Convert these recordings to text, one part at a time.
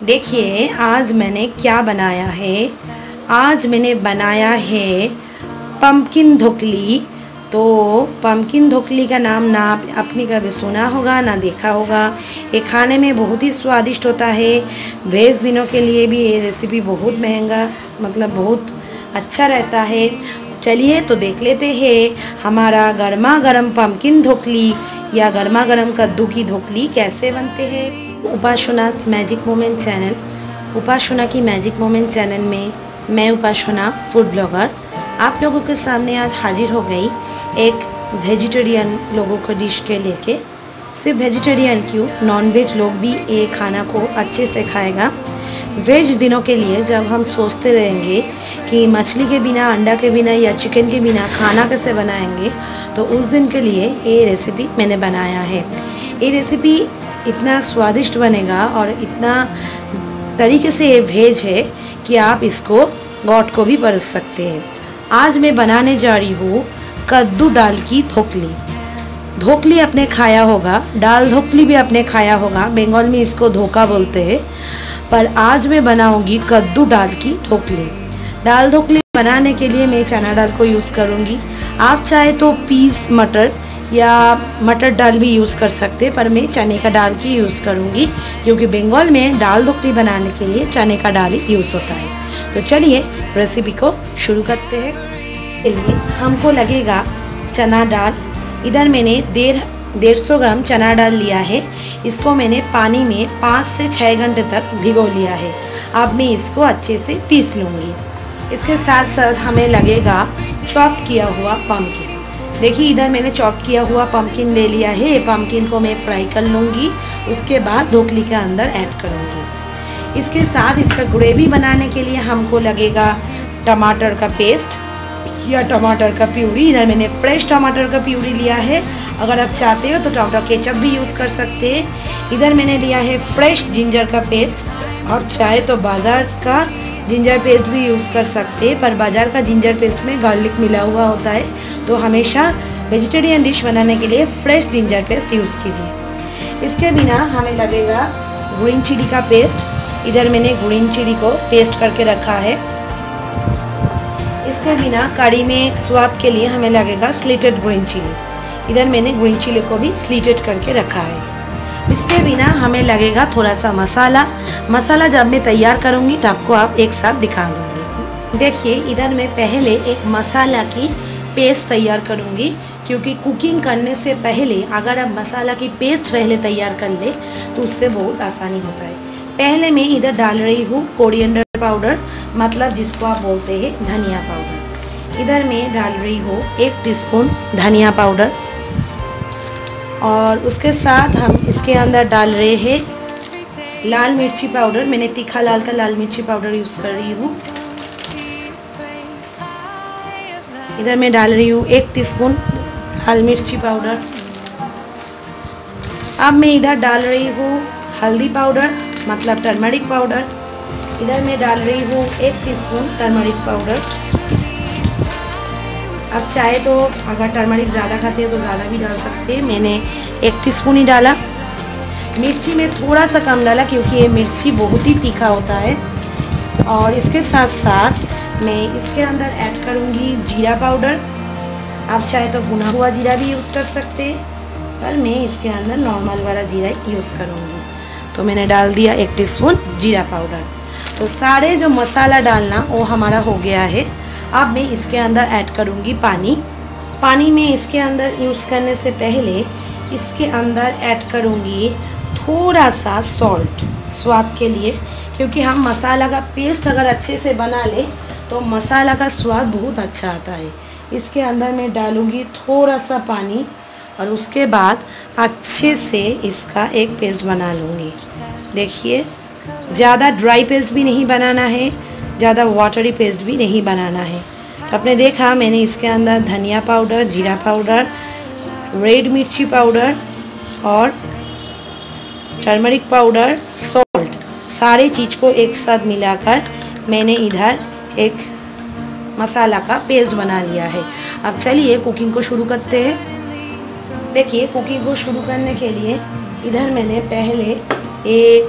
देखिए आज मैंने क्या बनाया है। आज मैंने बनाया है पम्पकिन ढोकली। तो पम्पकिन ढोकली का नाम ना आपने कभी सुना होगा ना देखा होगा। ये खाने में बहुत ही स्वादिष्ट होता है। वेज दिनों के लिए भी ये रेसिपी बहुत महंगा बहुत अच्छा रहता है। चलिए तो देख लेते हैं हमारा गर्मा गर्म पम्पकिन ढोकली या गर्मा गर्म कद्दू की ढोकली कैसे बनते हैं। Upasana's magic moment channel, Upasana की मैजिक मोमेंट चैनल में मैं उपासना फूड ब्लॉगर आप लोगों के सामने आज हाजिर हो गई एक वेजिटेरियन लोगों को डिश के लेके। सिर्फ वेजिटेरियन क्यों, नॉन वेज लोग भी ये खाना को अच्छे से खाएगा। वेज दिनों के लिए जब हम सोचते रहेंगे कि मछली के बिना, अंडा के बिना या चिकन के बिना खाना कैसे बनाएंगे, तो उस दिन के लिए ये रेसिपी मैंने बनाया है। ये रेसिपी इतना स्वादिष्ट बनेगा और इतना तरीके से ये वेज है कि आप इसको गॉड को भी परोस सकते हैं। आज मैं बनाने जा रही हूँ कद्दू दाल की ढोकली। ढोकली आपने खाया होगा, दाल ढोकली भी आपने खाया होगा, बंगाल में इसको धोखा बोलते हैं। पर आज मैं बनाऊंगी कद्दू दाल की ढोकली। दाल ढोकली बनाने के लिए मैं चना दाल को यूज़ करूंगी। आप चाहे तो पीस मटर या मटर दाल भी यूज़ कर सकते हैं, पर मैं चने का दाल की यूज़ करूंगी क्योंकि बंगाल में दाल ढोकली बनाने के लिए चने का दाल ही यूज़ होता है। तो चलिए रेसिपी को शुरू करते हैं। के लिए हमको लगेगा चना दाल। इधर मैंने 150 ग्राम चना दाल लिया है। इसको मैंने पानी में 5 से 6 घंटे तक भिगो लिया है। अब मैं इसको अच्छे से पीस लूँगी। इसके साथ साथ हमें लगेगा चॉप किया हुआ पम्पकिन। देखिए इधर मैंने चॉप किया हुआ पम्पकिन ले लिया है। ये पम्पकिन को मैं फ्राई कर लूँगी, उसके बाद ढोकली के अंदर ऐड करूँगी। इसके साथ इसका ग्रेवी बनाने के लिए हमको लगेगा टमाटर का पेस्ट या टमाटर का प्यूरी। इधर मैंने फ्रेश टमाटर का प्यूरी लिया है। अगर आप चाहते हो तो टमाटर केचप भी यूज़ कर सकते हैं। इधर मैंने लिया है फ्रेश जिंजर का पेस्ट, और चाहे तो बाज़ार का जिंजर पेस्ट भी यूज़ कर सकते हैं, पर बाज़ार का जिंजर पेस्ट में गार्लिक मिला हुआ होता है। तो हमेशा वेजिटेरियन डिश बनाने के लिए फ्रेश जिंजर पेस्ट यूज़ कीजिए। इसके बिना हमें लगेगा ग्रीन चिली का पेस्ट। इधर मैंने ग्रीन चिली को पेस्ट करके रखा है। इसके बिना कड़ी में स्वाद के लिए हमें लगेगा स्लिटेड ग्रीन चिली। इधर मैंने ग्रीन चिली को भी स्लिटेड करके रखा है। इसके बिना हमें लगेगा थोड़ा सा मसाला जब मैं तैयार करूँगी तो आपको एक साथ दिखा दूँगी। देखिए इधर मैं पहले एक मसाला की पेस्ट तैयार करूँगी, क्योंकि कुकिंग करने से पहले अगर आप मसाला की पेस्ट पहले तैयार कर ले तो उससे बहुत आसानी होता है। पहले मैं इधर डाल रही हूँ कोरिएंडर पाउडर, जिसको आप बोलते हैं धनिया पाउडर। इधर मैं डाल रही हूँ 1 टीस्पून धनिया पाउडर, और उसके साथ हम इसके अंदर डाल रहे हैं लाल मिर्ची पाउडर। मैंने तीखा लाल का लाल मिर्ची पाउडर यूज़ कर रही हूँ। इधर मैं डाल रही हूँ 1 टीस्पून लाल मिर्ची पाउडर। अब मैं इधर डाल रही हूँ हल्दी पाउडर, टर्मरिक पाउडर। इधर मैं डाल रही हूँ 1 टीस्पून टर्मरिक पाउडर। अब चाहे तो अगर टर्मरिक ज़्यादा खाते हैं तो ज़्यादा भी डाल सकते हैं। मैंने 1 टीस्पून ही डाला। मिर्ची में थोड़ा सा कम डाला क्योंकि ये मिर्ची बहुत ही तीखा होता है। और इसके साथ साथ मैं इसके अंदर ऐड करूँगी जीरा पाउडर। आप चाहे तो भुना हुआ जीरा भी यूज़ कर सकते हैं, पर मैं इसके अंदर नॉर्मल वाला जीरा यूज़ करूँगी। तो मैंने डाल दिया 1 टीस्पून जीरा पाउडर। तो सारे जो मसाला डालना वो हमारा हो गया है। अब मैं इसके अंदर ऐड करूँगी पानी में इसके अंदर यूज़ करने से पहले इसके अंदर ऐड करूँगी थोड़ा सा सॉल्ट स्वाद के लिए, क्योंकि हम मसाला का पेस्ट अगर अच्छे से बना ले तो मसाला का स्वाद बहुत अच्छा आता है। इसके अंदर मैं डालूँगी थोड़ा सा पानी, और उसके बाद अच्छे से इसका एक पेस्ट बना लूँगी। देखिए ज़्यादा ड्राई पेस्ट भी नहीं बनाना है, ज़्यादा वाटरी पेस्ट भी नहीं बनाना है। तो आपने देखा मैंने इसके अंदर धनिया पाउडर, जीरा पाउडर, रेड मिर्ची पाउडर और टर्मरिक पाउडर, सॉल्ट, सारे चीज़ को एक साथ मिलाकर मैंने इधर एक मसाला का पेस्ट बना लिया है। अब चलिए कुकिंग को शुरू करते हैं। देखिए कुकिंग को शुरू करने के लिए इधर मैंने पहले एक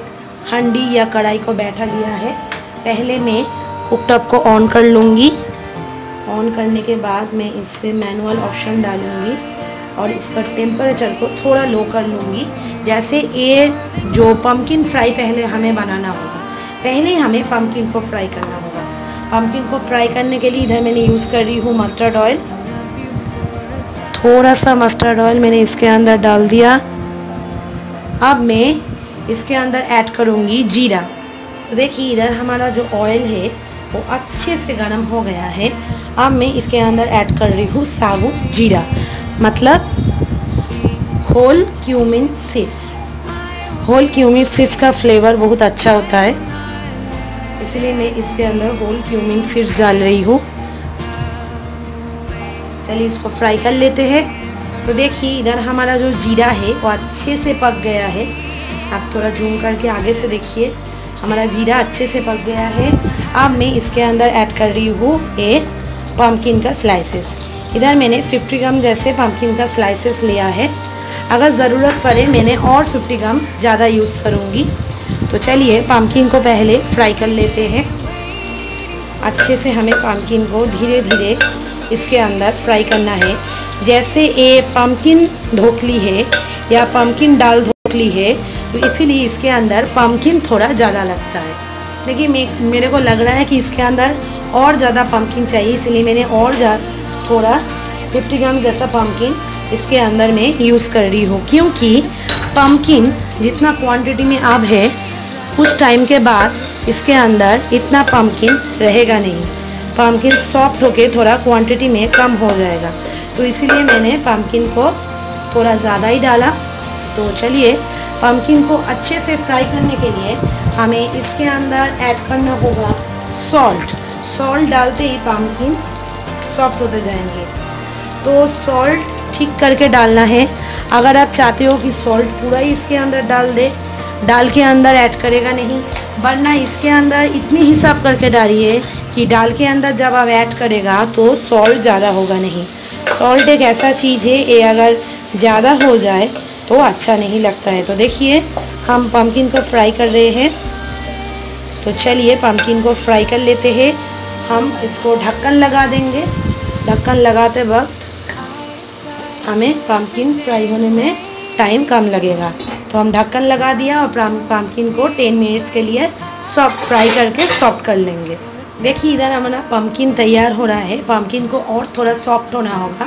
हंडी या कढ़ाई को बैठा लिया है। पहले मैं कुकटॉप को ऑन कर लूँगी। ऑन करने के बाद मैं इस पर मैनुअल ऑप्शन डालूँगी और इसका टेम्परेचर को थोड़ा लो कर लूँगी। जैसे ये जो पम्पकिन फ्राई पहले हमें बनाना होगा, पहले हमें पम्पकिन को फ्राई करना होगा। पम्पकिन को फ्राई करने के लिए इधर मैंने यूज़ कर रही हूँ मस्टर्ड ऑयल। थोड़ा सा मस्टर्ड ऑयल मैंने इसके अंदर डाल दिया। अब मैं इसके अंदर ऐड करूँगी जीरा। तो देखिए इधर हमारा जो ऑयल है वो अच्छे से गर्म हो गया है। अब मैं इसके अंदर ऐड कर रही हूँ साबुत जीरा, मतलब whole cumin seeds. Whole cumin seeds का फ्लेवर बहुत अच्छा होता है, इसलिए मैं इसके अंदर होल क्यूमिन सीड्स डाल रही हूँ। चलिए इसको फ्राई कर लेते हैं। तो देखिए इधर हमारा जो जीरा है वो अच्छे से पक गया है। आप थोड़ा जूम करके आगे से देखिए, हमारा जीरा अच्छे से पक गया है। अब मैं इसके अंदर ऐड कर रही हूँ ये पम्पकिन का स्लाइसेस। इधर मैंने 50 ग्राम जैसे पम्पकिन का स्लाइसेस लिया है। अगर ज़रूरत पड़े मैंने और 50 ग्राम ज़्यादा यूज़ करूँगी। तो चलिए पम्पकिन को पहले फ्राई कर लेते हैं। अच्छे से हमें पम्पकिन को धीरे धीरे इसके अंदर फ्राई करना है। जैसे ये पम्पकिन ढोकली है या पम्पकिन दाल ढोकली है, तो इसीलिए इसके अंदर पम्पकिन थोड़ा ज़्यादा लगता है। देखिए मेरे को लग रहा है कि इसके अंदर और ज़्यादा पम्पकिन चाहिए, इसलिए मैंने और थोड़ा 50 ग्राम जैसा पम्पकिन इसके अंदर मैं यूज़ कर रही हूँ। क्योंकि पम्पकिन जितना क्वांटिटी में अब है, कुछ टाइम के बाद इसके अंदर इतना पम्पकिन रहेगा नहीं। पम्पकिन सॉफ्ट होके थोड़ा क्वांटिटी में कम हो जाएगा, तो इसीलिए मैंने पम्पकिन को थोड़ा ज़्यादा ही डाला। तो चलिए पम्पकिन को अच्छे से फ्राई करने के लिए हमें इसके अंदर ऐड करना होगा सॉल्ट। सॉल्ट डालते ही पम्पकिन सॉफ्ट होते जाएंगे, तो सॉल्ट ठीक करके डालना है। अगर आप चाहते हो कि सॉल्ट पूरा ही इसके अंदर डाल दे, दाल के अंदर ऐड करेगा नहीं, वरना इसके अंदर इतनी हिसाब करके डालिए कि दाल के अंदर जब आप ऐड करेगा तो सॉल्ट ज़्यादा होगा नहीं। सॉल्ट एक ऐसा चीज़ है, ये अगर ज़्यादा हो जाए तो अच्छा नहीं लगता है। तो देखिए हम पम्पकिन को फ्राई कर रहे हैं। तो चलिए पम्पकिन को फ्राई कर लेते हैं। हम इसको ढक्कन लगा देंगे। ढक्कन लगाते वक्त हमें पम्पकिन फ्राई होने में टाइम कम लगेगा, तो हम ढक्कन लगा दिया और पम्पकिन को 10 मिनट्स के लिए सॉफ्ट फ्राई करके सॉफ्ट कर लेंगे। देखिए इधर हमारा पम्पकिन तैयार हो रहा है। पम्पकिन को और थोड़ा सॉफ्ट होना होगा,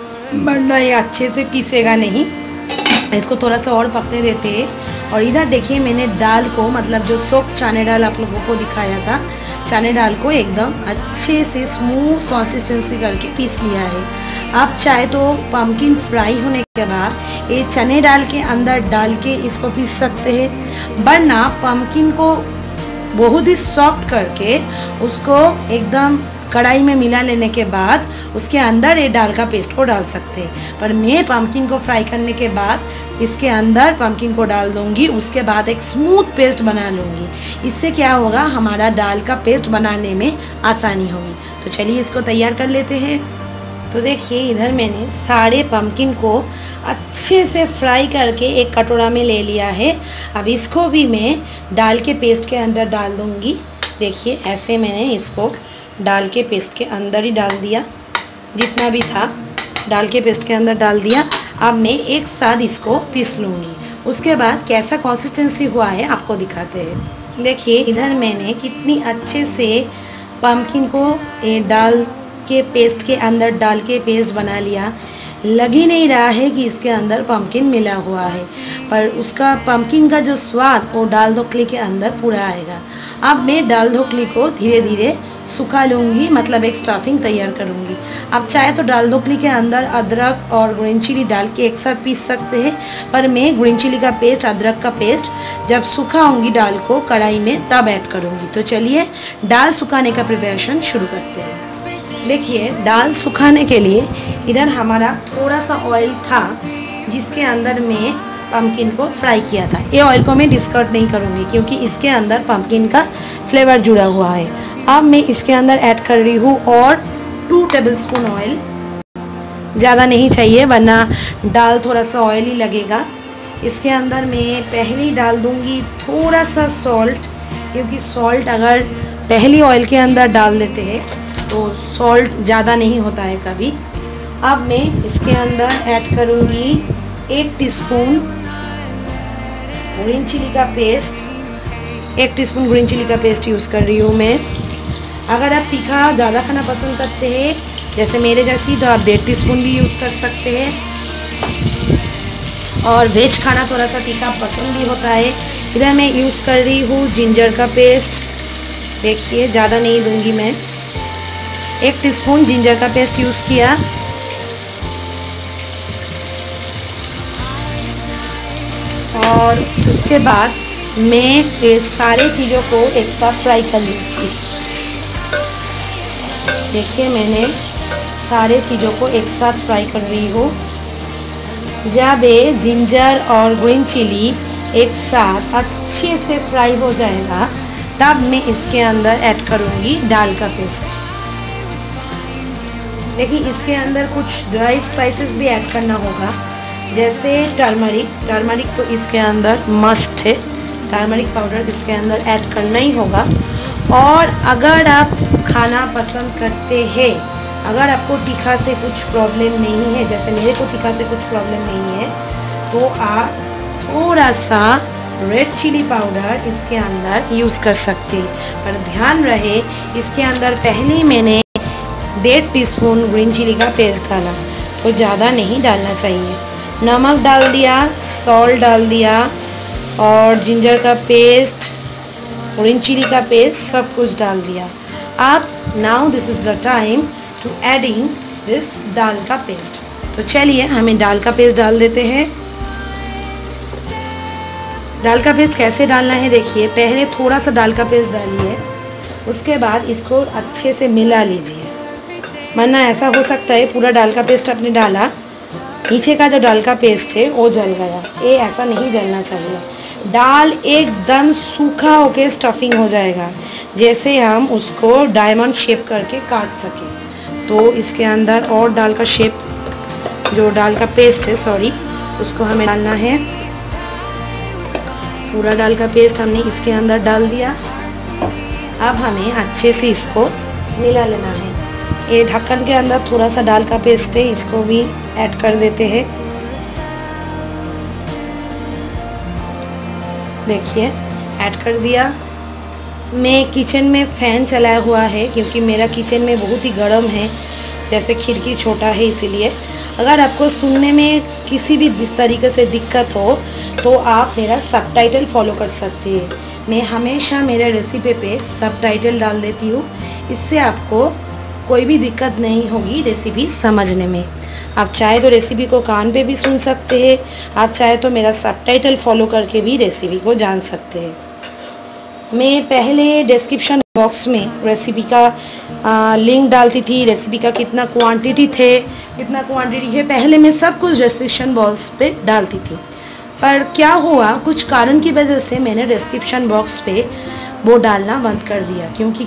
वरना ये अच्छे से पीसेगा नहीं। इसको थोड़ा सा और पकने देते हैं। और इधर देखिए मैंने दाल को, मतलब जो सोक्ड चने दाल आप लोगों को दिखाया था, चने दाल को एकदम अच्छे से स्मूथ कंसिस्टेंसी करके पीस लिया है। आप चाहे तो पम्पकिन फ्राई होने के बाद ये चने दाल के अंदर डाल के इसको पीस सकते हैं, वरना पम्पकिन को बहुत ही सॉफ्ट करके उसको एकदम कढ़ाई में मिला लेने के बाद उसके अंदर ये दाल का पेस्ट को डाल सकते हैं। पर मैं पम्पकिन को फ्राई करने के बाद इसके अंदर पम्पकिन को डाल दूंगी, उसके बाद एक स्मूथ पेस्ट बना लूँगी। इससे क्या होगा, हमारा दाल का पेस्ट बनाने में आसानी होगी। तो चलिए इसको तैयार कर लेते हैं। तो देखिए इधर मैंने सारे पम्पकिन को अच्छे से फ्राई करके एक कटोरा में ले लिया है। अब इसको भी मैं दाल के पेस्ट के अंदर डाल दूँगी। देखिए ऐसे मैंने इसको दाल के पेस्ट के अंदर ही डाल दिया, जितना भी था दाल के पेस्ट के अंदर डाल दिया। अब मैं एक साथ इसको पीस लूँगी। उसके बाद कैसा कंसिस्टेंसी हुआ है आपको दिखाते हैं। देखिए इधर मैंने कितनी अच्छे से पम्पकिन को दाल के पेस्ट के अंदर डाल के पेस्ट बना लिया। लग ही नहीं रहा है कि इसके अंदर पम्पकिन मिला हुआ है, पर उसका पम्पकिन का जो स्वाद वो दाल ढोकली के अंदर पूरा आएगा। अब मैं दाल ढोकली को धीरे धीरे सुखा लूँगी, मतलब एक स्टफिंग तैयार करूँगी। आप चाहे तो दाल ढोकली के अंदर अदरक और ग्रीन चिली डाल के एक साथ पीस सकते हैं, पर मैं ग्रीन चिली का पेस्ट, अदरक का पेस्ट जब सुखाऊंगी दाल को कढ़ाई में तब ऐड करूँगी। तो चलिए दाल सुखाने का प्रिपरेशन शुरू करते हैं। देखिए दाल सुखाने के लिए इधर हमारा थोड़ा सा ऑयल था जिसके अंदर मैं पम्पकिन को फ्राई किया था। ये ऑयल को मैं डिस्कार्ड नहीं करूँगी क्योंकि इसके अंदर पम्पकिन का फ्लेवर जुड़ा हुआ है। अब मैं इसके अंदर ऐड कर रही हूँ और 2 टेबलस्पून ऑयल। ज़्यादा नहीं चाहिए वरना दाल थोड़ा सा ऑयली लगेगा, इसके अंदर मैं पहले ही डाल दूँगी थोड़ा सा सॉल्ट, क्योंकि सॉल्ट अगर पहली ऑयल के अंदर डाल देते हैं तो सॉल्ट ज़्यादा नहीं होता है कभी। अब मैं इसके अंदर ऐड करूँगी 1 टीस्पून ग्रीन चिली का पेस्ट। 1 टीस्पून ग्रीन चिली का पेस्ट यूज़ कर रही हूँ मैं। अगर आप तीखा ज़्यादा खाना पसंद करते हैं जैसे मेरे जैसी, तो आप 1.5 टीस्पून भी यूज़ कर सकते हैं। और वेज खाना थोड़ा सा तीखा पसंद भी होता है। इधर मैं यूज़ कर रही हूँ जिंजर का पेस्ट। देखिए ज़्यादा नहीं दूंगी मैं, 1 टीस्पून जिंजर का पेस्ट यूज़ किया। और उसके बाद मैं ये सारे चीज़ों को एक साथ फ्राई कर लूँगी। देखिए मैंने सारे चीज़ों को एक साथ फ्राई कर रही हूँ। जब ये जिंजर और ग्रीन चिली एक साथ अच्छे से फ्राई हो जाएगा तब मैं इसके अंदर ऐड करूँगी दाल का पेस्ट। देखिए इसके अंदर कुछ ड्राई स्पाइसेस भी ऐड करना होगा, जैसे टर्मरिक तो इसके अंदर मस्ट है, टर्मरिक पाउडर इसके अंदर ऐड करना ही होगा। और अगर आप खाना पसंद करते हैं, अगर आपको तीखा से कुछ प्रॉब्लम नहीं है, जैसे मेरे को तीखा से कुछ प्रॉब्लम नहीं है, तो आप थोड़ा सा रेड चिली पाउडर इसके अंदर यूज़ कर सकते हैं। पर ध्यान रहे इसके अंदर पहले ही मैंने 1.5 टीस्पून ग्रीन चिली का पेस्ट डाला, तो ज़्यादा नहीं डालना चाहिए। नमक डाल दिया, सॉल्ट डाल दिया और जिंजर का पेस्ट, ग्रीन चिली का पेस्ट सब कुछ डाल दिया। अब now this is the time to adding this dal का पेस्ट। तो चलिए हमें दाल का पेस्ट डाल देते हैं। दाल का पेस्ट कैसे डालना है देखिए, पहले थोड़ा सा दाल का पेस्ट डालिए, उसके बाद इसको अच्छे से मिला लीजिए, वरना ऐसा हो सकता है पूरा दाल का पेस्ट आपने डाला, नीचे का जो दाल का पेस्ट है वो जल गया। ये ऐसा नहीं जलना चाहिए। दाल एकदम सूखा होके स्टफिंग हो जाएगा, जैसे हम उसको डायमंड शेप करके काट सकें। तो इसके अंदर और दाल का शेप, जो दाल का पेस्ट है उसको हमें डालना है। पूरा दाल का पेस्ट हमने इसके अंदर डाल दिया। अब हमें अच्छे से इसको मिला लेना है। ये ढक्कन के अंदर थोड़ा सा दाल का पेस्ट है, इसको भी ऐड कर देते हैं। देखिए ऐड कर दिया। मैं किचन में फ़ैन चलाया हुआ है क्योंकि मेरा किचन में बहुत ही गर्म है, जैसे खिड़की छोटा है इसीलिए। अगर आपको सुनने में किसी भी तरीके से दिक्कत हो तो आप मेरा सबटाइटल फॉलो कर सकते हैं। मैं हमेशा मेरे रेसिपी पे सबटाइटल डाल देती हूँ, इससे आपको कोई भी दिक्कत नहीं होगी रेसिपी समझने में। आप चाहे तो रेसिपी को कान पे भी सुन सकते हैं, आप चाहे तो मेरा सबटाइटल फॉलो करके भी रेसिपी को जान सकते हैं। मैं पहले डिस्क्रिप्शन बॉक्स में रेसिपी का लिंक डालती थी, रेसिपी का कितना क्वांटिटी है, पहले मैं सब कुछ डिस्क्रिप्शन बॉक्स पे डालती थी। पर क्या हुआ, कुछ कारण की वजह से मैंने डिस्क्रिप्शन बॉक्स पे वो डालना बंद कर दिया, क्योंकि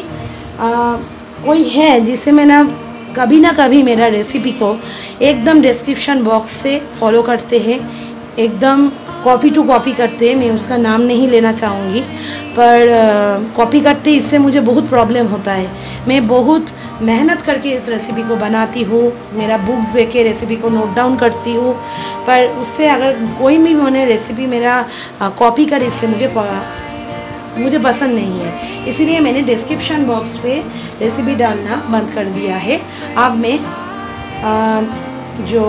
कोई है जिसे मैं कभी ना कभी मेरा रेसिपी को एकदम डिस्क्रिप्शन बॉक्स से फॉलो करते हैं, एकदम कॉपी टू कॉपी करते हैं। मैं उसका नाम नहीं लेना चाहूँगी, पर कॉपी करते इससे मुझे बहुत प्रॉब्लम होता है। मैं बहुत मेहनत करके इस रेसिपी को बनाती हूँ, मेरा बुक्स देख के रेसिपी को नोट डाउन करती हूँ, पर उससे अगर कोई भी मैंने रेसिपी मेरा कॉपी करे, इससे मुझे पसंद नहीं है। इसीलिए मैंने डिस्क्रिप्शन बॉक्स पे रेसिपी डालना बंद कर दिया है। अब मैं जो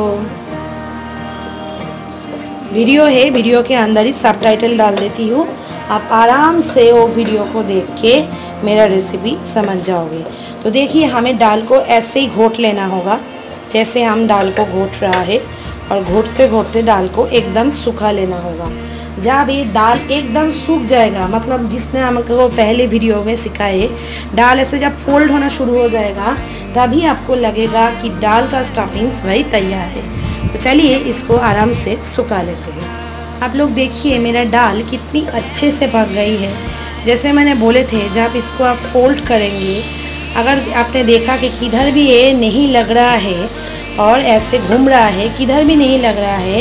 वीडियो है, वीडियो के अंदर ही सबटाइटल डाल देती हूँ। आप आराम से वो वीडियो को देख के मेरा रेसिपी समझ जाओगे। तो देखिए हमें दाल को ऐसे ही घोट लेना होगा, जैसे हम दाल को घोट रहा है, और घोटते घोटते दाल को एकदम सूखा लेना होगा। जब ये दाल एकदम सूख जाएगा, मतलब जिसने हमको पहले वीडियो में सिखाए, दाल ऐसे जब फोल्ड होना शुरू हो जाएगा तभी आपको लगेगा कि दाल का स्टफिंग्स भाई तैयार है। तो चलिए इसको आराम से सुखा लेते हैं। आप लोग देखिए मेरा दाल कितनी अच्छे से पक गई है। जैसे मैंने बोले थे, जब इसको आप फोल्ड करेंगे, अगर आपने देखा कि किधर भी ये नहीं लग रहा है और ऐसे घूम रहा है, किधर भी नहीं लग रहा है,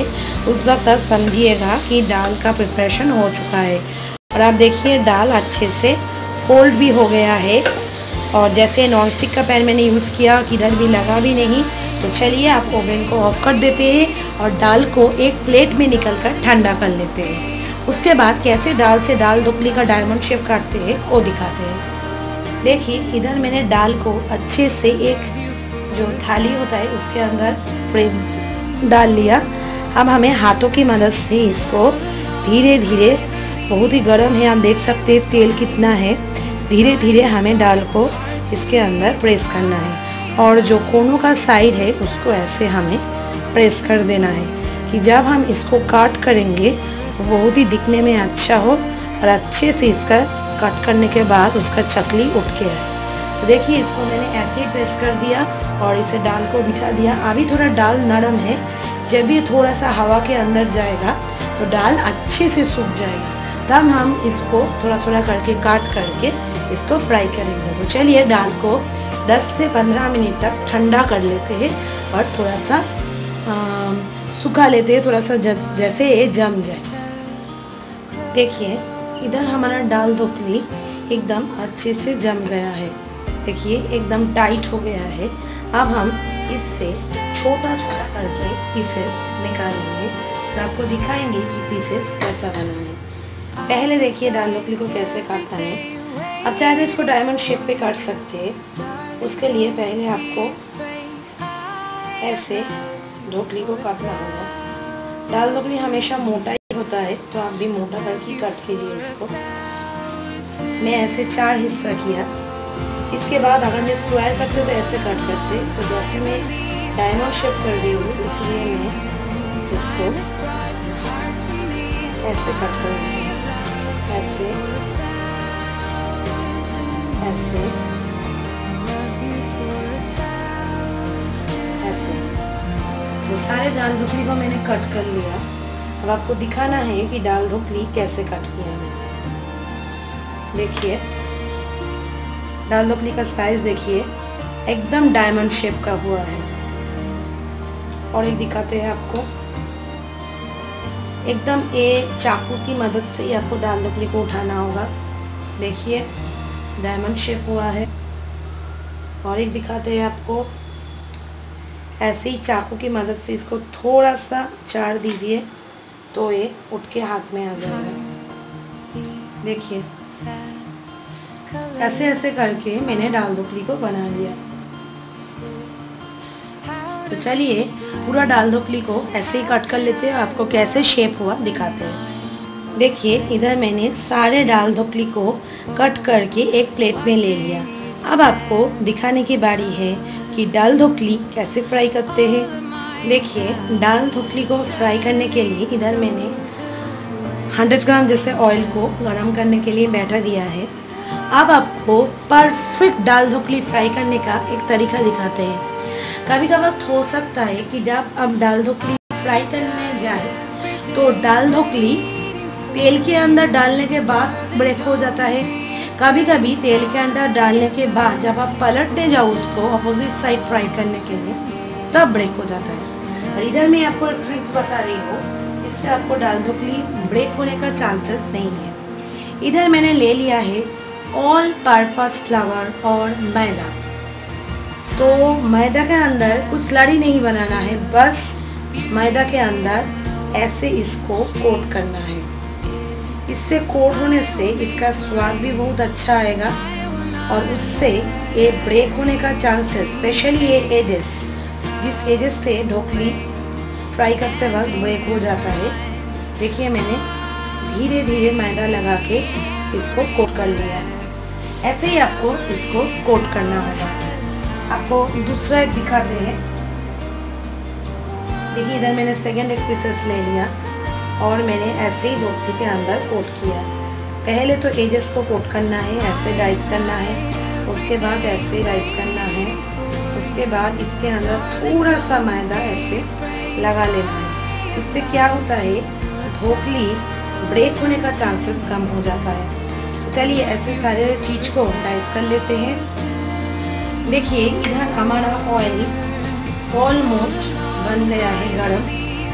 उस वक्त आप समझिएगा कि दाल का प्रिपरेशन हो चुका है। और आप देखिए दाल अच्छे से फोल्ड भी हो गया है, और जैसे नॉन स्टिक का पैन मैंने यूज़ किया, किधर भी लगा भी नहीं। तो चलिए आप ओवन को ऑफ कर देते हैं और दाल को एक प्लेट में निकल कर ठंडा कर लेते हैं। उसके बाद कैसे दाल से दाल ढोकली का डायमंड शेप काटते हैं वो दिखाते हैं। देखिए इधर मैंने दाल को अच्छे से एक जो थाली होता है उसके अंदर डाल लिया। अब हमें हाथों की मदद से इसको धीरे धीरे, बहुत ही गर्म है, आप देख सकते हैं तेल कितना है, धीरे धीरे हमें दाल को इसके अंदर प्रेस करना है। और जो कोनों का साइड है उसको ऐसे हमें प्रेस कर देना है कि जब हम इसको काट करेंगे तो बहुत ही दिखने में अच्छा हो और अच्छे से इसका कट करने के बाद उसका चकली उठ के आए। तो देखिए इसको मैंने ऐसे ही प्रेस कर दिया और इसे दाल को बिठा दिया। अभी थोड़ा दाल नरम है, जब भी थोड़ा सा हवा के अंदर जाएगा तो दाल अच्छे से सूख जाएगा, तब हम इसको थोड़ा थोड़ा करके काट करके इसको फ्राई करेंगे। तो चलिए दाल को 10 से 15 मिनट तक ठंडा कर लेते हैं और थोड़ा सा सुखा लेते हैं, थोड़ा सा जैसे ये जम जाए। देखिए इधर हमारा दाल ढोकली एकदम अच्छे से जम गया है, देखिए एकदम टाइट हो गया है। अब हम इससे छोटा छोटा करके पीसेस निकालेंगे और आपको दिखाएंगे कि पीसेस कैसा बना है। पहले देखिए दाल ढोकली को कैसे काटना है। आप चाहे तो इसको डायमंड शेप पे काट सकते हैं। उसके लिए पहले आपको ऐसे ढोकली को काटना होगा। दाल ढोकली हमेशा मोटा ही होता है, तो आप भी मोटा करके काट कीजिए इसको। मैं ऐसे 4 हिस्सा किया। इसके बाद अगर मैं स्क्वायर करते तो ऐसे कट करते, तो जैसे मैं डायमंड शेप कर रही हूँ इसलिए मैं इसको ऐसे कट कर रही हूँ, ऐसे ऐसे ऐसे। तो सारे दाल ढोकली को मैंने कट कर लिया। अब आपको दिखाना है कि दाल ढोकली कैसे कट किया मैंने। देखिए दाल ढोकली का साइज देखिए एकदम डायमंड शेप का हुआ है। और एक दिखाते हैं आपको, एकदम चाकू की मदद से ही आपको दाल ढोकली को उठाना होगा। देखिए डायमंड शेप हुआ है। और एक दिखाते हैं आपको, ऐसे ही चाकू की मदद से इसको थोड़ा सा चार दीजिए तो ये उठ के हाथ में आ जाएगा। देखिए ऐसे ऐसे करके मैंने दाल ढोकली को बना लिया। तो चलिए पूरा दाल ढोकली को ऐसे ही कट कर लेते हैं, आपको कैसे शेप हुआ दिखाते हैं। देखिए इधर मैंने सारे दाल ढोकली को कट करके एक प्लेट में ले लिया। अब आपको दिखाने की बारी है कि दाल ढोकली कैसे फ्राई करते हैं। देखिए दाल ढोकली को फ्राई करने के लिए इधर मैंने 100 ग्राम जैसे ऑयल को गरम करने के लिए बैठा दिया है। अब आपको परफेक्ट दाल ढोकली फ्राई करने का एक तरीका दिखाते हैं। कभी कभार हो सकता है कि जब अब दाल ढोकली फ्राई करने जाए तो दाल ढोकली तेल के अंदर डालने के बाद ब्रेक हो जाता है। कभी कभी तेल के अंदर डालने के बाद जब आप पलटने जाओ उसको अपोजिट साइड फ्राई करने के लिए तब ब्रेक हो जाता है। और इधर मैं आपको ट्रिक्स बता रही हूँ जिससे आपको दाल ढोकली ब्रेक होने का चांसेस नहीं है। इधर मैंने ले लिया है ऑल पर्पस फ्लावर और मैदा। तो मैदा के अंदर कुछ लड़ी नहीं बनाना है, बस मैदा के अंदर ऐसे इसको कोट करना है। इससे कोट होने से इसका स्वाद भी बहुत अच्छा आएगा और उससे ये ब्रेक होने का चांसेस, स्पेशली ये एजेस, जिस एजेस से ढोकली फ्राई करते वक्त ब्रेक हो जाता है। देखिए मैंने धीरे धीरे मैदा लगा के इसको कोट कर लिया। ऐसे ही आपको इसको कोट करना होगा। आपको दूसरा एक दिखाते हैं। देखिए इधर मैंने सेकेंड एक पीसेस ले लिया और मैंने ऐसे ही ढोकली के अंदर कोट किया। पहले तो एजेस को कोट करना है, ऐसे डाइस करना है, उसके बाद ऐसे राइस करना है, उसके बाद इसके अंदर थोड़ा सा मैदा ऐसे लगा लेना है। इससे क्या होता है, ढोकली ब्रेक होने का चांसेस कम हो जाता है। तो चलिए ऐसे सारे चीज़ को डाइस कर लेते हैं। देखिए इधर हमारा ऑयल ऑलमोस्ट बन गया है गरम।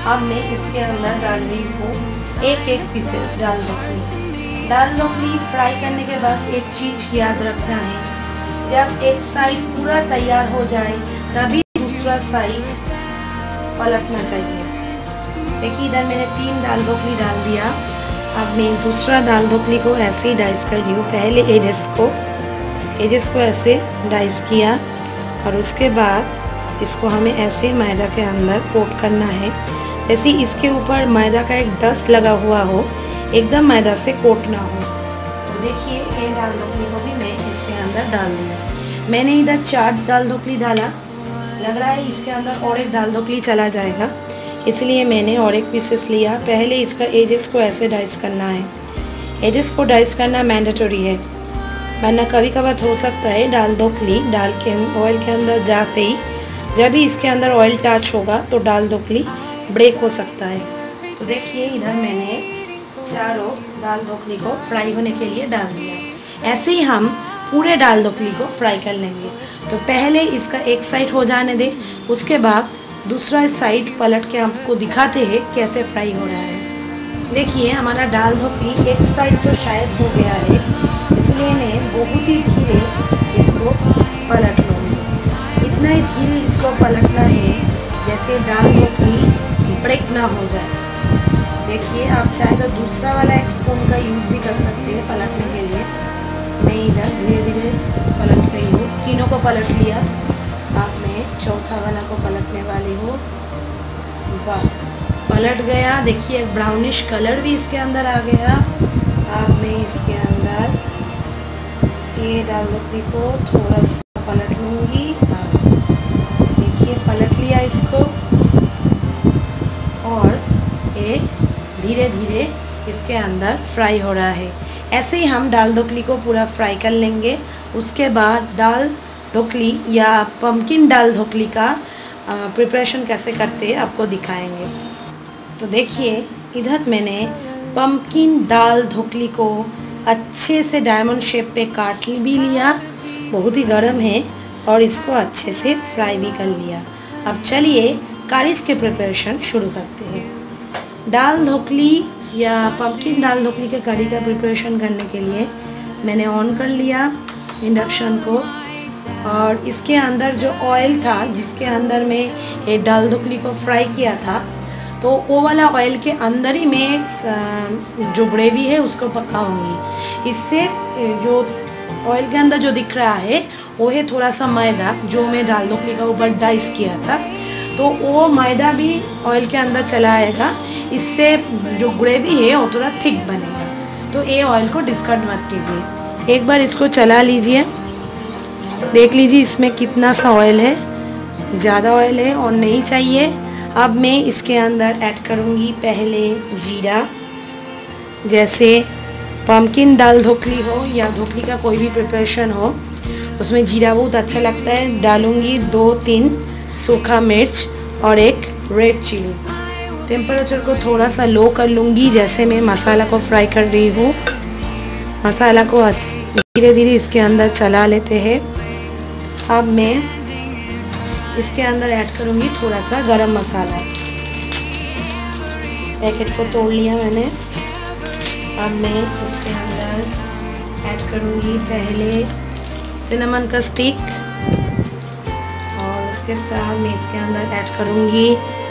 अब मैं इसके अंदर डाल रही हूँ एक एक पीसेस दाल ढोकली। दाल ढोकली फ्राई करने के बाद एक चीज़ याद रखना है, जब एक साइड पूरा तैयार हो जाए तभी दूसरा साइड पलटना चाहिए। देखिए इधर मैंने 3 दाल ढोकली डाल दिया। अब मैं दूसरा दाल ढोकली को ऐसे ही डाइस कर रही हूँ। पहले एजेस को ऐसे डाइस किया और उसके बाद इसको हमें ऐसे मैदा के अंदर कोट करना है, जैसे इसके ऊपर मैदा का एक डस्ट लगा हुआ हो, एकदम मैदा से कोट ना हो। तो देखिए ये दाल ढोकली को भी मैं इसके अंदर डाल दिया। मैंने इधर 4 दाल ढोकली डाला, लग रहा है इसके अंदर और एक दाल ढोकली चला जाएगा, इसलिए मैंने और एक पीसेस लिया। पहले इसका एजेस को ऐसे डाइस करना है। एजेस को डाइस करना मैंडेटरी है, वरना कभी कभार हो सकता है दाल ढोकली डाल के ऑयल के अंदर जाते ही जब भी इसके अंदर ऑयल टच होगा तो दाल ढोकली ब्रेक हो सकता है। तो देखिए इधर मैंने चारों दाल ढोकली को फ्राई होने के लिए डाल दिया। ऐसे ही हम पूरे दाल ढोकली को फ्राई कर लेंगे। तो पहले इसका एक साइड हो जाने दे, उसके बाद दूसरा साइड पलट के आपको दिखाते हैं कैसे फ्राई हो रहा है। देखिए हमारा दाल ढोकली एक साइड तो शायद हो गया है, इसलिए मैं बहुत ही धीरे इसको पलट लूँगी। इतना ही धीरे इसको पलटना है जैसे दाल ढोकली ब्रेक ना हो जाए। देखिए आप चाहे तो दूसरा वाला एक स्पून का यूज़ भी कर सकते हैं पलटने के लिए। मैं इधर धीरे धीरे पलट रही हूँ, तीनों को पलट लिया। अब मैं चौथा वाला को पलटने वाली हूँ। वाह, पलट गया। देखिए एक ब्राउनिश कलर भी इसके अंदर आ गया। अब मैं इसके अंदर ये दाल ढोकली को थोड़ा सा पलट लूँगी। देखिए पलट लिया इसको और ये धीरे धीरे इसके अंदर फ्राई हो रहा है। ऐसे ही हम दाल ढोकली को पूरा फ्राई कर लेंगे। उसके बाद दाल ढोकली या पम्पकिन दाल ढोकली का प्रिपरेशन कैसे करते हैं आपको दिखाएंगे। तो देखिए इधर मैंने पम्पकिन दाल ढोकली को अच्छे से डायमंड शेप पे काट भी लिया, बहुत ही गर्म है, और इसको अच्छे से फ्राई भी कर लिया। अब चलिए करीज के प्रिपरेशन शुरू करते हैं। दाल ढोकली या पम्पकिन दाल ढोकली के करी का प्रिपरेशन करने के लिए मैंने ऑन कर लिया इंडक्शन को, और इसके अंदर जो ऑयल था जिसके अंदर मैं ये दाल ढोकली को फ्राई किया था, तो वो वाला ऑयल के अंदर ही मैं जो ग्रेवी है उसको पकाऊंगी। इससे जो ऑयल के अंदर जो दिख रहा है वो है थोड़ा सा मैदा जो मैं दाल ढोकली का ऊपर डाइस किया था, तो वो मैदा भी ऑयल के अंदर चला आएगा। इससे जो ग्रेवी है वो थोड़ा थिक बनेगा। तो ये ऑयल को डिस्कार्ड मत कीजिए, एक बार इसको चला लीजिए, देख लीजिए इसमें कितना सा ऑयल है, ज़्यादा ऑयल है और नहीं चाहिए। अब मैं इसके अंदर ऐड करूँगी पहले जीरा। जैसे पम्पकिन दाल ढोकली हो या ढोकली का कोई भी प्रिपरेशन हो उसमें जीरा बहुत अच्छा लगता है। डालूँगी 2-3 सूखा मिर्च और एक रेड चिली। टेम्परेचर को थोड़ा सा लो कर लूँगी जैसे मैं मसाला को फ्राई कर रही हूँ। मसाला को धीरे धीरे इसके अंदर चला लेते हैं। अब मैं इसके अंदर ऐड करूँगी थोड़ा सा गरम मसाला। पैकेट को तोड़ लिया मैंने। अब मैं इसके अंदर ऐड करूँगी पहले सिनेमन का स्टिक, और उसके साथ मैं इसके अंदर ऐड करूँगी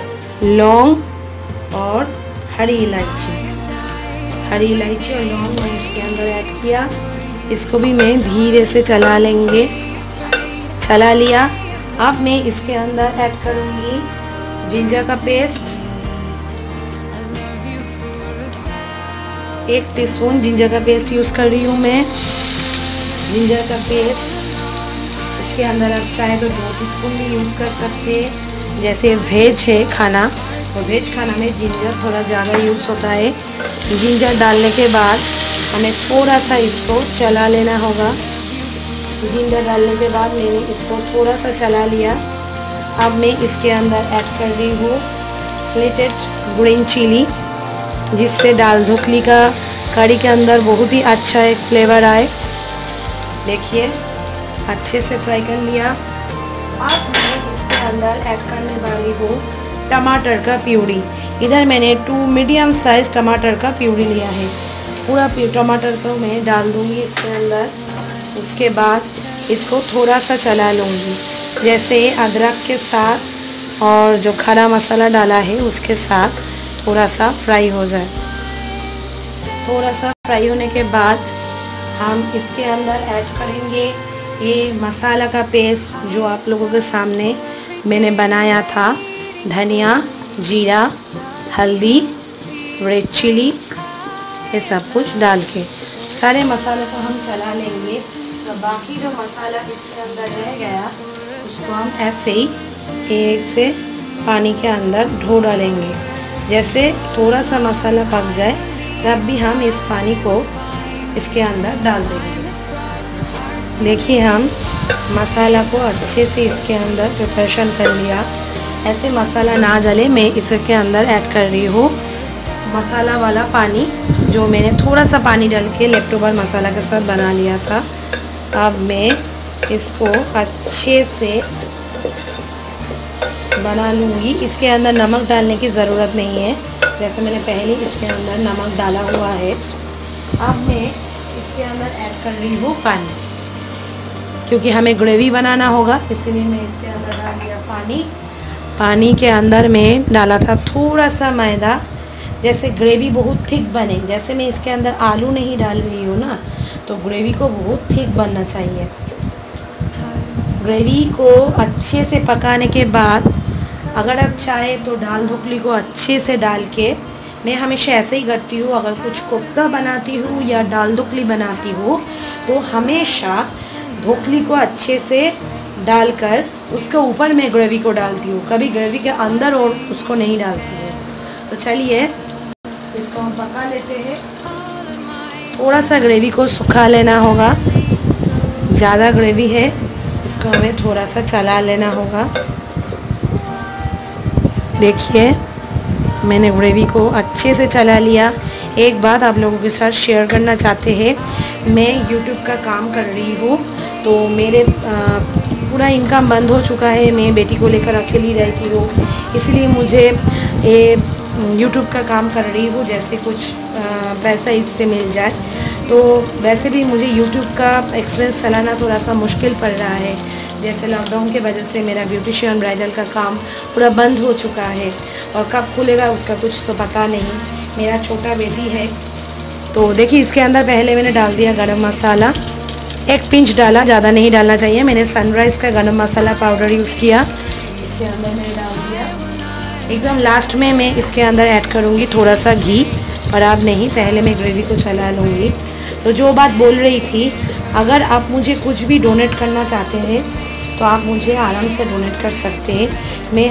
लौंग और हरी इलायची और लौंग मैं इसके अंदर ऐड किया। इसको भी मैं धीरे से चला लिया। अब मैं इसके अंदर ऐड करूँगी जिंजर का पेस्ट, 1 टीस्पून जिंजर का पेस्ट यूज़ कर रही हूँ मैं। जिंजर का पेस्ट इसके अंदर आप चाहे तो 2 टीस्पून भी यूज़ कर सकते हैं। जैसे वेज है खाना, तो वेज खाना में जिंजर थोड़ा ज़्यादा यूज़ होता है। जिंजर डालने के बाद हमें थोड़ा सा इसको चला लेना होगा। जिंजर डालने के बाद मैंने इसको थोड़ा सा चला लिया। अब मैं इसके अंदर ऐड कर रही हूँ स्लिटेड ग्रीन चिली, जिससे दाल ढोकली का करी के अंदर बहुत ही अच्छा एक फ्लेवर आए। देखिए अच्छे से फ्राई कर लिया। अब मैं इसके अंदर ऐड करने वाली हूँ टमाटर का प्यूरी। इधर मैंने 2 मीडियम साइज़ टमाटर का प्यूरी लिया है। पूरा टमाटर को मैं डाल दूँगी इसके अंदर। उसके बाद इसको थोड़ा सा चला लूँगी, जैसे अदरक के साथ और जो खड़ा मसाला डाला है उसके साथ थोड़ा सा फ्राई हो जाए। थोड़ा सा फ्राई होने के बाद हम इसके अंदर ऐड करेंगे ये मसाला का पेस्ट जो आप लोगों के सामने मैंने बनाया था। धनिया, जीरा, हल्दी, रेड चिली, ये सब कुछ डाल के सारे मसालों को हम चला लेंगे। तो बाकी जो मसाला इसके अंदर रह गया उसको हम ऐसे ही एक से पानी के अंदर ढो डालेंगे। जैसे थोड़ा सा मसाला पक जाए तब भी हम इस पानी को इसके अंदर डाल देंगे। देखिए हम मसाला को अच्छे से इसके अंदर प्रिपरेशन कर लिया। ऐसे मसाला ना जले मैं इसके अंदर ऐड कर रही हूँ मसाला वाला पानी, जो मैंने थोड़ा सा पानी डाल के लेफ्टओवर मसाला के साथ बना लिया था। अब मैं इसको अच्छे से बना लूँगी। इसके अंदर नमक डालने की ज़रूरत नहीं है, जैसे मैंने पहले इसके अंदर नमक डाला हुआ है। अब मैं इसके अंदर ऐड कर रही हूँ पानी, क्योंकि हमें ग्रेवी बनाना होगा, इसलिए मैं इसके अंदर डाल दिया पानी। पानी के अंदर मैं डाला था थोड़ा सा मैदा, जैसे ग्रेवी बहुत थिक बने। जैसे मैं इसके अंदर आलू नहीं डाल रही हूँ ना, तो ग्रेवी को बहुत थिक बनना चाहिए। ग्रेवी को अच्छे से पकाने के बाद अगर आप चाहे तो दाल ढोकली को अच्छे से डाल के, मैं हमेशा ऐसे ही करती हूँ, अगर कुछ कोफ्ता बनाती हूँ या दाल ढोकली बनाती हूँ तो हमेशा ढोकली को अच्छे से डालकर उसके ऊपर मैं ग्रेवी को डालती हूँ, कभी ग्रेवी के अंदर और उसको नहीं डालती हूँ। तो चलिए इसको हम पका लेते हैं। थोड़ा सा ग्रेवी को सुखा लेना होगा, ज़्यादा ग्रेवी है इसको हमें थोड़ा सा चला लेना होगा। देखिए मैंने ग्रेवी को अच्छे से चला लिया। एक बात आप लोगों के साथ शेयर करना चाहते हैं, मैं YouTube का काम कर रही हूँ तो मेरे पूरा इनकम बंद हो चुका है। मैं बेटी को लेकर अकेली रहती हूँ, इसलिए मुझे YouTube का काम कर रही हूँ, जैसे कुछ पैसा इससे मिल जाए। तो वैसे भी मुझे YouTube का एक्सपेंस चलाना थोड़ा सा मुश्किल पड़ रहा है, जैसे लॉकडाउन के वजह से मेरा ब्यूटिशियन ब्राइडल का काम पूरा बंद हो चुका है और कब खुलेगा उसका कुछ तो पता नहीं। मेरा छोटा बेटी है। तो देखिए इसके अंदर पहले मैंने डाल दिया गरम मसाला, 1 पिंच डाला, ज़्यादा नहीं डालना चाहिए। मैंने सनराइज़ का गरम मसाला पाउडर यूज़ किया, इसके अंदर मैंने डाल दिया। एकदम लास्ट में मैं इसके अंदर ऐड करूँगी थोड़ा सा घी, और अब नहीं, पहले मैं ग्रेवी को चला लूँगी। तो जो बात बोल रही थी, अगर आप मुझे कुछ भी डोनेट करना चाहते हैं तो आप मुझे आराम से डोनेट कर सकते हैं। मैं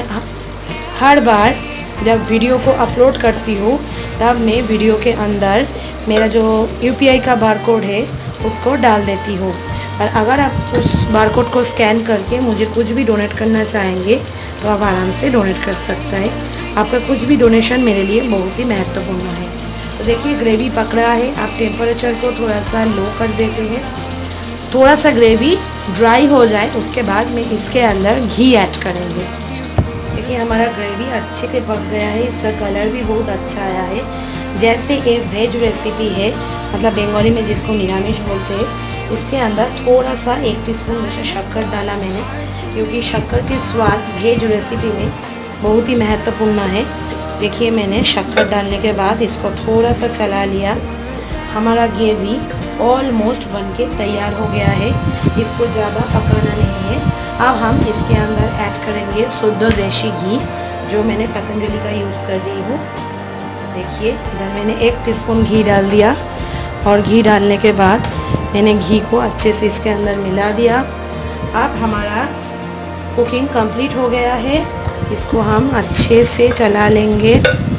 हर बार जब वीडियो को अपलोड करती हूँ तब मैं वीडियो के अंदर मेरा जो UPI का बारकोड है उसको डाल देती हूँ। और अगर आप उस बारकोड को स्कैन करके मुझे कुछ भी डोनेट करना चाहेंगे तो आप आराम से डोनेट कर सकते हैं। आपका कुछ भी डोनेशन मेरे लिए बहुत ही महत्वपूर्ण है। तो देखिए ग्रेवी पक रहा है, आप टेम्परेचर को थोड़ा सा लो कर देते हैं। थोड़ा सा ग्रेवी ड्राई हो जाए उसके बाद में इसके अंदर घी ऐड करेंगे। देखिए हमारा ग्रेवी अच्छे से पक गया है, इसका कलर भी बहुत अच्छा आया है। जैसे एक वेज रेसिपी है, मतलब बंगाली में जिसको निरामिष बोलते हैं, इसके अंदर थोड़ा सा 1 टीस्पून जैसे शक्कर डाला मैंने, क्योंकि शक्कर की स्वाद वेज रेसिपी में बहुत ही महत्वपूर्ण है। देखिए मैंने शक्कर डालने के बाद इसको थोड़ा सा चला लिया। हमारा ग्रेवी ऑलमोस्ट बनके तैयार हो गया है, इसको ज़्यादा पकाना नहीं है। अब हम इसके अंदर ऐड करेंगे शुद्ध देसी घी, जो मैंने पतंजलि का यूज़ कर रही हूँ। देखिए इधर मैंने 1 टीस्पून घी डाल दिया, और घी डालने के बाद मैंने घी को अच्छे से इसके अंदर मिला दिया। अब हमारा कुकिंग कंप्लीट हो गया है, इसको हम अच्छे से चला लेंगे।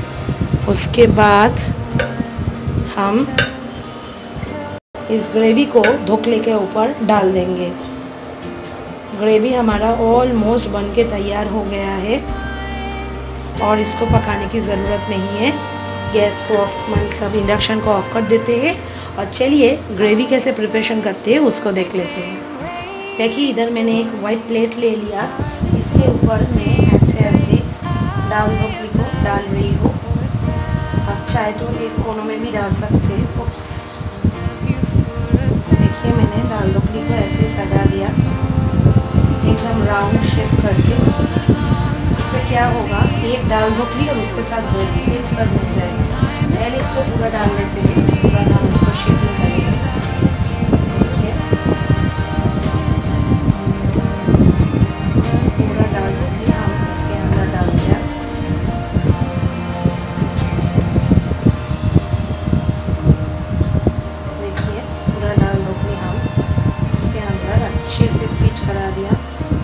उसके बाद हम इस ग्रेवी को ढोकले के ऊपर डाल देंगे। ग्रेवी हमारा ऑलमोस्ट बनके तैयार हो गया है और इसको पकाने की ज़रूरत नहीं है। गैस को ऑफ, मतलब इंडक्शन को ऑफ कर देते हैं और चलिए ग्रेवी कैसे प्रिपरेशन करते हैं उसको देख लेते हैं। देखिए इधर मैंने एक वाइट प्लेट ले लिया, इसके ऊपर मैं ऐसे ऐसे दाल ढोकली को डाल रही हूँ। चाहे तो एक कोनों में भी डाल सकते हैं। उप्स, देखिए मैंने दाल ढोकली को ऐसे सजा दिया एकदम राउंड शेप करके। उससे क्या होगा, एक दाल ढोकली और उसके साथ ग्रेवी एक साथ बन जाएगा। पहले इसको पूरा डाल देते हैं, उसके बाद हम इसको शेपिंग करेंगे। देखिए पूरा दाल ढोकली हम इसके अंदर डाल दिया। देखिए पूरा दाल ढोकली हम इसके अंदर अच्छे से फिट करा दिया।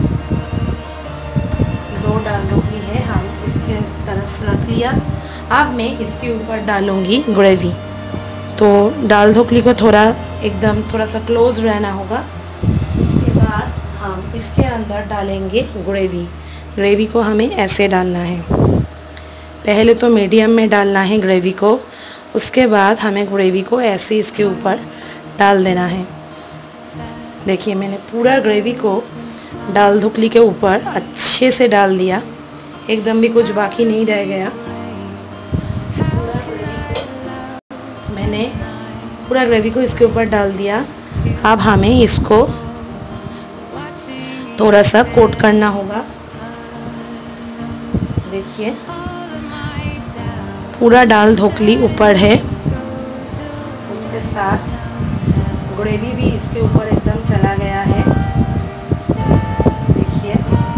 2 दाल ढोकली है, हम इसके तरफ रख लिया। अब मैं इसके ऊपर डालूंगी ग्रेवी। तो दाल ढोकली को थोड़ा सा क्लोज रहना होगा। इसके बाद हम इसके अंदर डालेंगे ग्रेवी। ग्रेवी को हमें ऐसे डालना है, पहले तो मीडियम में डालना है ग्रेवी को, उसके बाद हमें ग्रेवी को ऐसे इसके ऊपर डाल देना है। देखिए मैंने पूरा ग्रेवी को दाल ढोकली के ऊपर अच्छे से डाल दिया, एकदम भी कुछ बाकी नहीं रह गया। मैंने पूरा ग्रेवी को इसके ऊपर डाल दिया। अब हमें इसको थोड़ा सा कोट करना होगा। देखिए पूरा दाल ढोकली ऊपर है, उसके साथ ग्रेवी भी इसके ऊपर एकदम चला गया है। देखिए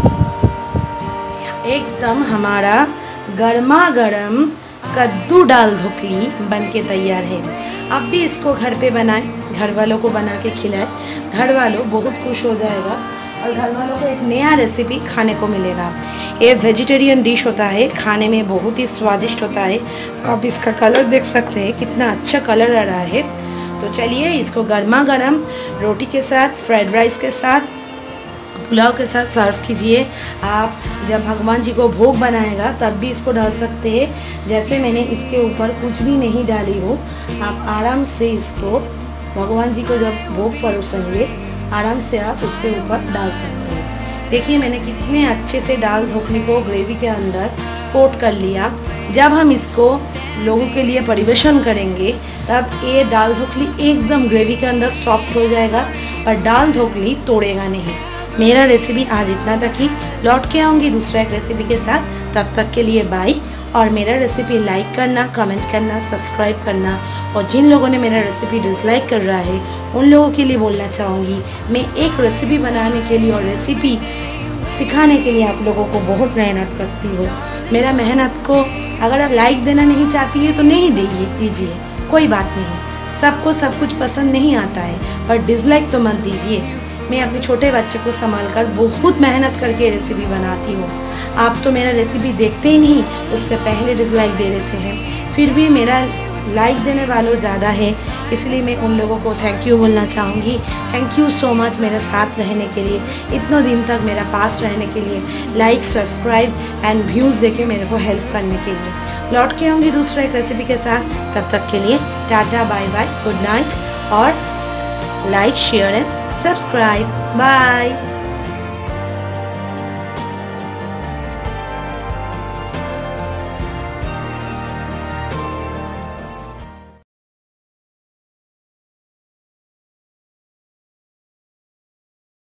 एकदम हमारा गर्मा गर्म कद्दू दाल ढोकली बनके तैयार है। आप भी इसको घर पे बनाएं, घर वालों को बना के खिलाएं, घर वालों बहुत खुश हो जाएगा और घर वालों को एक नया रेसिपी खाने को मिलेगा। ये वेजिटेरियन डिश होता है, खाने में बहुत ही स्वादिष्ट होता है। आप इसका कलर देख सकते हैं, कितना अच्छा कलर आ रहा है। तो चलिए इसको गर्मा गर्म रोटी के साथ, फ्राइड राइस के साथ, पुलाव के साथ सर्व कीजिए। आप जब भगवान जी को भोग बनाएगा तब भी इसको डाल सकते हैं। जैसे मैंने इसके ऊपर कुछ भी नहीं डाली हो, आप आराम से इसको भगवान जी को जब भोग परोसेंगे आराम से आप उसके ऊपर डाल सकते हैं। देखिए मैंने कितने अच्छे से दाल ढोकली को ग्रेवी के अंदर कोट कर लिया। जब हम इसको लोगों के लिए परिवेशन करेंगे तब ये दाल ढोकली एकदम ग्रेवी के अंदर सॉफ्ट हो जाएगा और दाल ढोकली तोड़ेगा नहीं। मेरा रेसिपी आज इतना तक ही, लौट के आऊँगी दूसरा एक रेसिपी के साथ। तब तक के लिए बाय। और मेरा रेसिपी लाइक करना, कमेंट करना, सब्सक्राइब करना। और जिन लोगों ने मेरा रेसिपी डिसलाइक कर रहा है उन लोगों के लिए बोलना चाहूँगी, मैं एक रेसिपी बनाने के लिए और रेसिपी सिखाने के लिए आप लोगों को बहुत मेहनत करती हूँ। मेरा मेहनत को अगर आप लाइक देना नहीं चाहती है तो नहीं दीजिए, कोई बात नहीं। सबको सब कुछ पसंद नहीं आता है, पर डिसलाइक तो मत दीजिए। मैं अपने छोटे बच्चे को संभाल कर बहुत मेहनत करके रेसिपी बनाती हूँ। आप तो मेरा रेसिपी देखते ही नहीं, उससे पहले डिसलाइक दे देते हैं। फिर भी मेरा लाइक देने वालों ज़्यादा है, इसलिए मैं उन लोगों को थैंक यू बोलना चाहूँगी। थैंक यू सो मच मेरे साथ रहने के लिए, इतने दिन तक मेरा पास रहने के लिए, लाइक, सब्सक्राइब एंड व्यूज़ देके मेरे को हेल्प करने के लिए। लौट के आऊँगी दूसरा एक रेसिपी के साथ। तब तक के लिए tata, bye bye, good night और like, share and subscribe. Bye.